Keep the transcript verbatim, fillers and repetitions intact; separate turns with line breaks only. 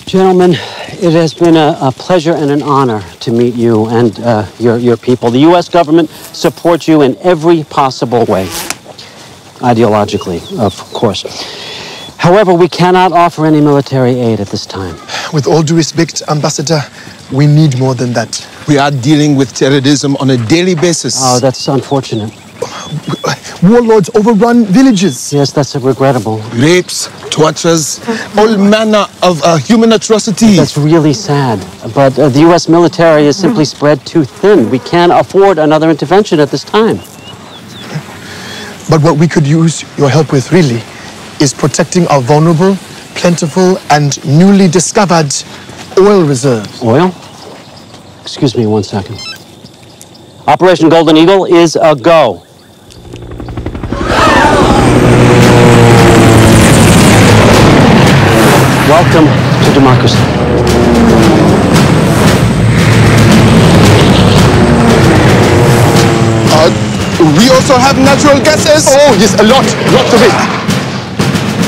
Gentlemen, it has been a, a pleasure and an honor to meet you and uh, your, your people. The U S government supports you in every possible way, ideologically, of course. However, we cannot offer any military aid at this time.
With all due respect, Ambassador, we need more than that.
We are dealing with terrorism on a daily basis.
Oh, that's unfortunate.
Warlords overrun villages.
Yes, that's regrettable.
Rapes, tortures, all manner of uh, human atrocities.
That's really sad. But uh, the U S military is simply spread too thin. We can't afford another intervention at this time.
But what we could use your help with, really, is protecting our vulnerable, plentiful, and newly discovered oil reserves.
Oil? Excuse me one second. Operation Golden Eagle is a go. Welcome to democracy.
Uh, we also have natural gases.
Oh, yes, a lot, lots of it.